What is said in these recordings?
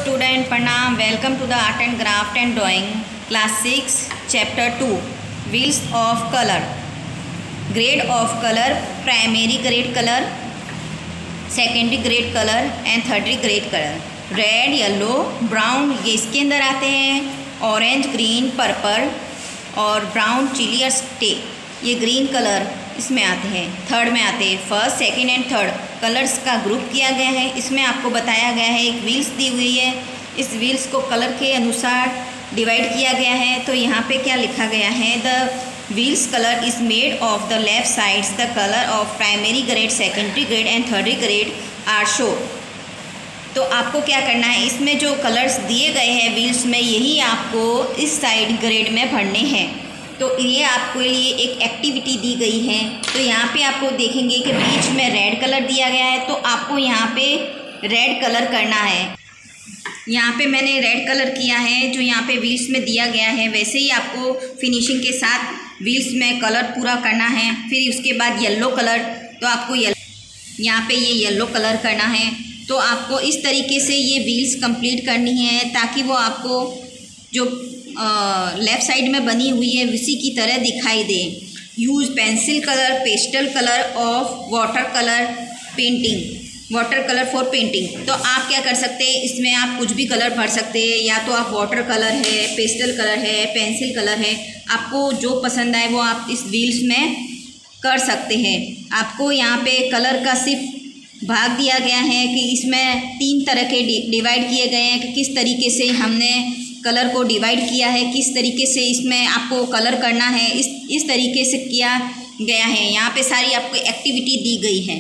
Student प्रणाम। Welcome to the art and craft and drawing class 6 chapter 2 wheels of colour. Grade of colour, primary grade colour, secondary grade colour and tertiary grade colour. Red, yellow, brown ये इसके अंदर आते हैं। Orange, green, purple और brown, चिली और स्टे ये ग्रीन कलर इसमें आते हैं। थर्ड में आते हैं। First, second and third colours का ग्रुप किया गया है। इसमें आपको बताया गया है, एक व्हील्स दी हुई है, इस व्हील्स को कलर के अनुसार डिवाइड किया गया है। तो यहाँ पे क्या लिखा गया है, the wheels colour is made of the left sides the colour of primary grade, secondary grade and tertiary grade are show. तो आपको क्या करना है, इसमें जो कलर्स दिए गए हैं व्हील्स में, यही आपको इस साइड ग्रेड में भरने हैं। तो ये आपके लिए एक एक्टिविटी दी गई है। तो यहाँ पे आपको देखेंगे कि बीच में रेड कलर दिया गया है, तो आपको यहाँ पे रेड कलर करना है। यहाँ पे मैंने रेड कलर किया है, जो यहाँ पे व्हील्स में दिया गया है। वैसे ही आपको फिनिशिंग के साथ व्हील्स में कलर पूरा करना है। फिर उसके बाद येलो कलर, तो आपको यहाँ पे ये येलो कलर करना है। तो आपको इस तरीके से ये व्हील्स कंप्लीट करनी है, ताकि वो आपको जो लेफ़्ट साइड में बनी हुई है उसी की तरह दिखाई दे। Use pencil colour, pastel colour of water colour painting, water colour for painting. तो आप क्या कर सकते हैं, इसमें आप कुछ भी कलर भर सकते हैं। या तो आप वाटर कलर है, पेस्टल कलर है, पेंसिल कलर है, आपको जो पसंद आए वो आप इस व्हील्स में कर सकते हैं। आपको यहाँ पे कलर का सिर्फ भाग दिया गया है कि इसमें 3 तरह के डिवाइड किए गए हैं कि किस तरीके से हमने कलर को डिवाइड किया है, किस तरीके से इसमें आपको कलर करना है, इस तरीके से किया गया है। यहाँ पे सारी आपको एक्टिविटी दी गई है।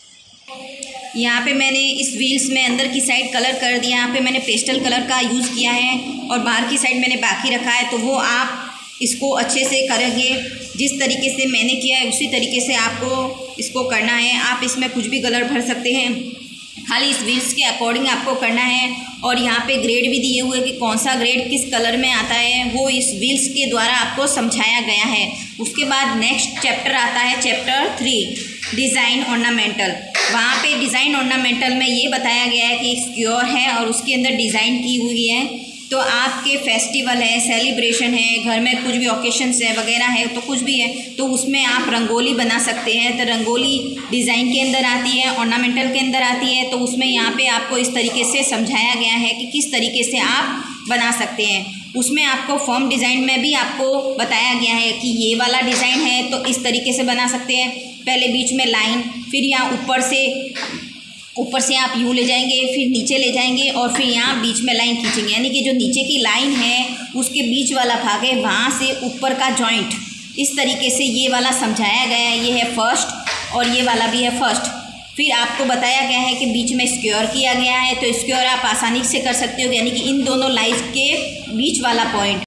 यहाँ पे मैंने इस व्हील्स में अंदर की साइड कलर कर दिया। यहाँ पे मैंने पेस्टल कलर का यूज़ किया है और बाहर की साइड मैंने बाकी रखा है। तो वो आप इसको अच्छे से करेंगे, जिस तरीके से मैंने किया है उसी तरीके से आपको इसको करना है। आप इसमें कुछ भी कलर भर सकते हैं, खाली इस व्हील्स के अकॉर्डिंग आपको करना है। और यहाँ पे ग्रेड भी दिए हुए कि कौन सा ग्रेड किस कलर में आता है, वो इस व्हील्स के द्वारा आपको समझाया गया है। उसके बाद नेक्स्ट चैप्टर आता है चैप्टर 3 डिज़ाइन ऑर्नामेंटल। वहाँ पे डिज़ाइन ऑर्नामेंटल में ये बताया गया है कि स्क्योर है और उसके अंदर डिज़ाइन की हुई है। तो आपके फेस्टिवल है, सेलिब्रेशन है, घर में कुछ भी ओकेशंस है वगैरह है, तो कुछ भी है तो उसमें आप रंगोली बना सकते हैं। तो रंगोली डिज़ाइन के अंदर आती है, ऑर्नामेंटल के अंदर आती है। तो उसमें यहाँ पे आपको इस तरीके से समझाया गया है कि किस तरीके से आप बना सकते हैं। उसमें आपको फॉर्म डिज़ाइन में भी आपको बताया गया है कि ये वाला डिज़ाइन है तो इस तरीके से बना सकते हैं। पहले बीच में लाइन, फिर यहाँ ऊपर से आप यूँ ले जाएंगे, फिर नीचे ले जाएंगे और फिर यहाँ बीच में लाइन खींचेंगे। यानी कि जो नीचे की लाइन है उसके बीच वाला भाग है, वहाँ से ऊपर का जॉइंट, इस तरीके से ये वाला समझाया गया है। ये है फर्स्ट और ये वाला भी है फर्स्ट। फिर आपको बताया गया है कि बीच में स्क्योर किया गया है। तो स्क्योर आप आसानी से कर सकते हो, यानी कि इन दोनों लाइन्स के बीच वाला पॉइंट।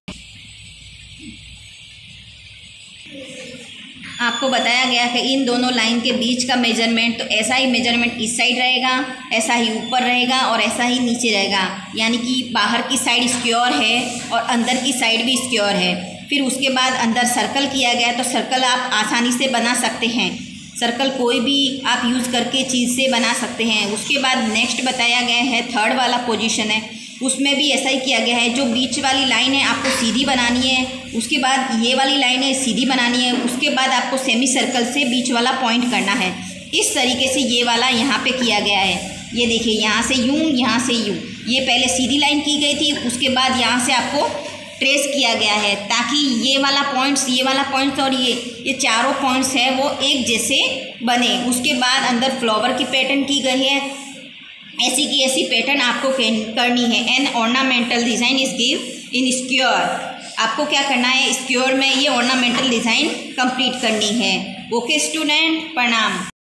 आपको बताया गया कि इन दोनों लाइन के बीच का मेजरमेंट, तो ऐसा ही मेजरमेंट इस साइड रहेगा, ऐसा ही ऊपर रहेगा और ऐसा ही नीचे रहेगा। यानी कि बाहर की साइड स्क्योर है और अंदर की साइड भी स्क्योर है। फिर उसके बाद अंदर सर्कल किया गया, तो सर्कल आप आसानी से बना सकते हैं। सर्कल कोई भी आप यूज़ करके चीज़ से बना सकते हैं। उसके बाद नेक्स्ट बताया गया है थर्ड वाला पोजीशन है, उसमें भी ऐसा ही किया गया है। जो बीच वाली लाइन है आपको सीधी बनानी है, उसके बाद ये वाली लाइन है सीधी बनानी है, उसके बाद आपको सेमी सर्कल से बीच वाला पॉइंट करना है। इस तरीके से ये वाला यहाँ पे किया गया है। ये देखिए, यहाँ से यूँ, यहाँ से यूँ। ये पहले सीधी लाइन की गई थी, उसके बाद यहाँ से आपको ट्रेस किया गया है, ताकि ये वाला पॉइंट्स और ये चारों पॉइंट्स है वो एक जैसे बने। उसके बाद अंदर फ्लावर की पैटर्न की गई है। ऐसी की ऐसी पैटर्न आपको करनी है। An ornamental design is give in square. आपको क्या करना है, स्क्योर में ये ऑर्नामेंटल डिज़ाइन कंप्लीट करनी है। ओके स्टूडेंट, प्रणाम।